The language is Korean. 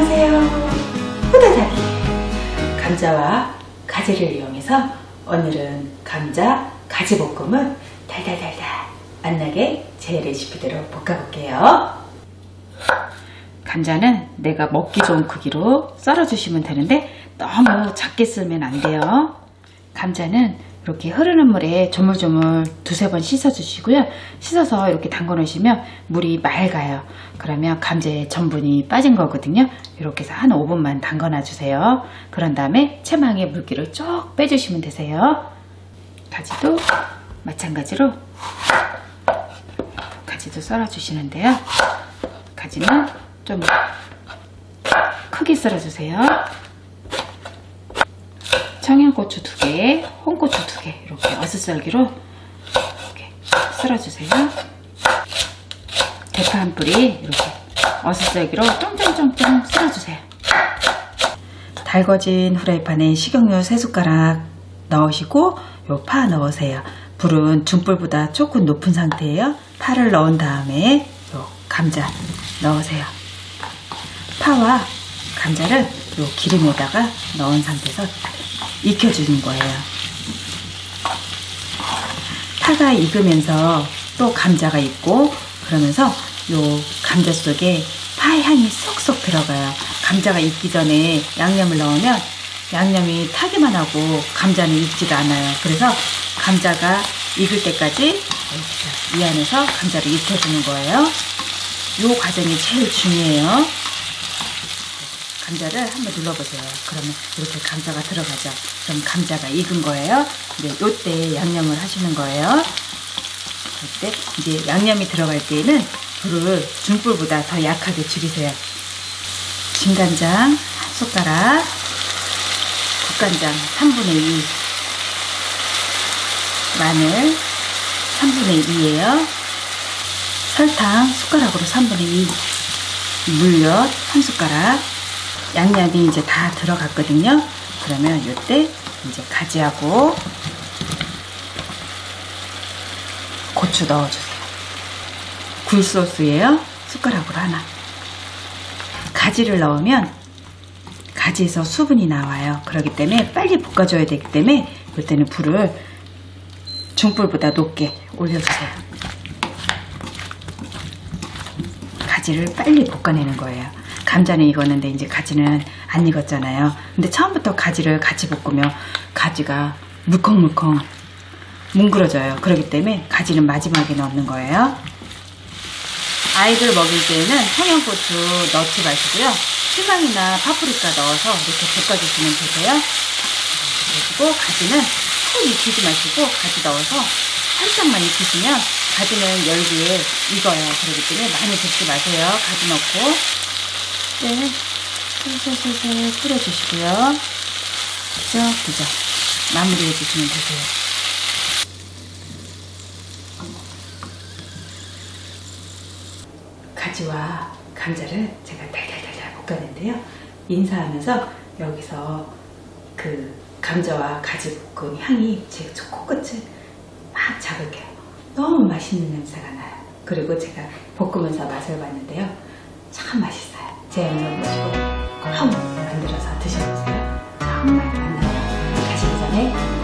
안녕하세요. 후다닥이 감자와 가지를 이용해서 오늘은 감자 가지볶음을 달달달달 안나게 제 레시피대로 볶아볼게요. 감자는 내가 먹기 좋은 크기로 썰어주시면 되는데 너무 작게 썰면 안 돼요. 감자는 이렇게 흐르는 물에 조물조물 두세 번 씻어주시고요. 씻어서 이렇게 담궈 놓으시면 물이 맑아요. 그러면 감자의 전분이 빠진 거거든요. 이렇게 해서 한 5분만 담궈 놔주세요. 그런 다음에 체망에 물기를 쭉 빼주시면 되세요. 가지도 마찬가지로 가지도 썰어주시는데요. 가지는 좀 크게 썰어주세요. 청양고추 2개, 홍고추 2개 이렇게 어슷썰기로 이렇게 썰어주세요. 대파 한 뿌리 이렇게 어슷썰기로 쫑쫑쫑쫑 썰어주세요. 달궈진 후라이팬에 식용유 3숟가락 넣으시고 요 파 넣으세요. 불은 중불보다 조금 높은 상태예요. 파를 넣은 다음에 요 감자 넣으세요. 파와 감자를 요 기름에다가 넣은 상태에서 익혀주는 거예요. 파가 익으면서 또 감자가 익고 그러면서 요 감자 속에 파 향이 쏙쏙 들어가요. 감자가 익기 전에 양념을 넣으면 양념이 타기만 하고 감자는 익지도 않아요. 그래서 감자가 익을 때까지 이 안에서 감자를 익혀주는 거예요. 요 과정이 제일 중요해요. 감자를 한번 눌러보세요. 그러면 이렇게 감자가 들어가죠. 그럼 감자가 익은 거예요. 이제 요때 양념을 하시는 거예요. 이때 이제 양념이 들어갈 때에는 불을 중불보다 더 약하게 줄이세요. 진간장 1숟가락, 국간장 3분의 2, 마늘 3분의 2예요. 설탕 숟가락으로 3분의 2, 물엿 1숟가락. 양념이 이제 다 들어갔거든요. 그러면 이때 이제 가지하고 고추 넣어주세요. 굴소스예요. 숟가락으로 하나. 가지를 넣으면 가지에서 수분이 나와요. 그렇기 때문에 빨리 볶아줘야 되기 때문에 이때는 불을 중불보다 높게 올려주세요. 가지를 빨리 볶아내는 거예요. 감자는 익었는데 이제 가지는 안 익었잖아요. 근데 처음부터 가지를 같이 볶으면 가지가 물컹물컹 뭉그러져요. 그렇기 때문에 가지는 마지막에 넣는 거예요. 아이들 먹일 때에는 청양고추 넣지 마시고요. 실망이나 파프리카 넣어서 이렇게 볶아주시면 되세요. 그리고 가지는 푹 익히지 마시고 가지 넣어서 살짝만 익히시면 가지는 열기에 익어요. 그렇기 때문에 많이 볶지 마세요. 가지 넣고 네, 슬슬슬슬 뿌려주시고요. 그죠? 마무리 해주시면 되세요. 가지와 감자를 제가 달달달달 볶았는데요. 인사하면서 여기서 그 감자와 가지 볶음 향이 제 코끝을 막 자극해요. 너무 맛있는 냄새가 나요. 그리고 제가 볶으면서 맛을 봤는데요. 참 맛있어요. 제 영상 보시고 꼭 한번 만들어서 드셔보세요. 정말 맛나요. 가시기 전에